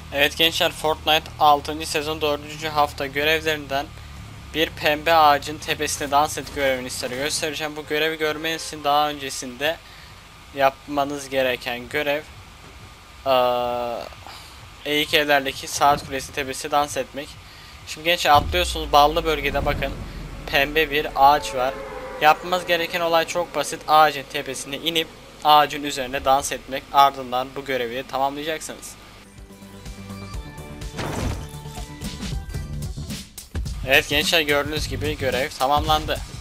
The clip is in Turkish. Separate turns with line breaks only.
Evet gençler, Fortnite 6. sezon 4. hafta görevlerinden bir pembe ağacın tepesine dans et görevini size göstereceğim. Bu görevi görmeniz için daha öncesinde yapmanız gereken görev eğik evlerdeki saat kulesi tepesi dans etmek. Şimdi gençler atlıyorsunuz, ballı bölgede bakın pembe bir ağaç var. Yapmanız gereken olay çok basit: ağacın tepesine inip ağacın üzerine dans etmek, ardından bu görevi tamamlayacaksınız. Evet gençler, gördüğünüz gibi görev tamamlandı.